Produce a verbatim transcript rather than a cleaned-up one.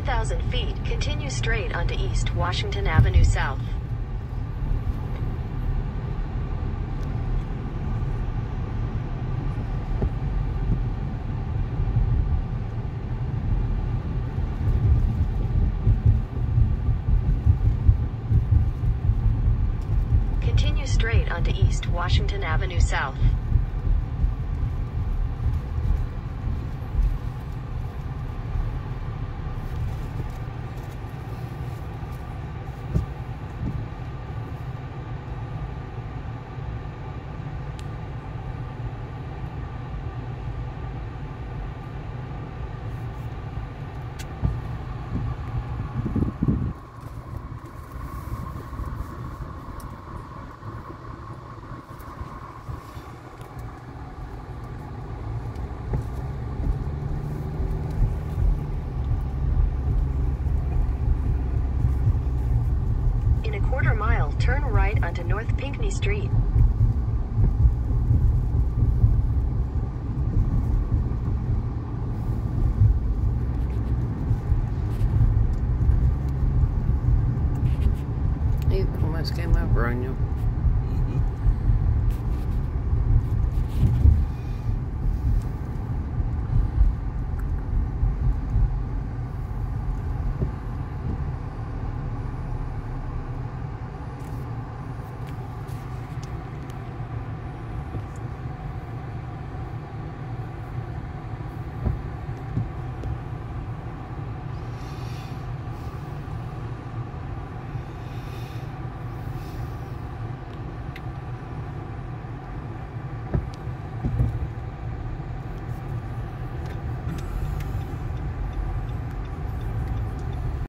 one thousand feet, continue straight onto East Washington Avenue South. Continue straight onto East Washington Avenue South. In a quarter mile, turn right onto North Pinckney Street. It almost came over on you.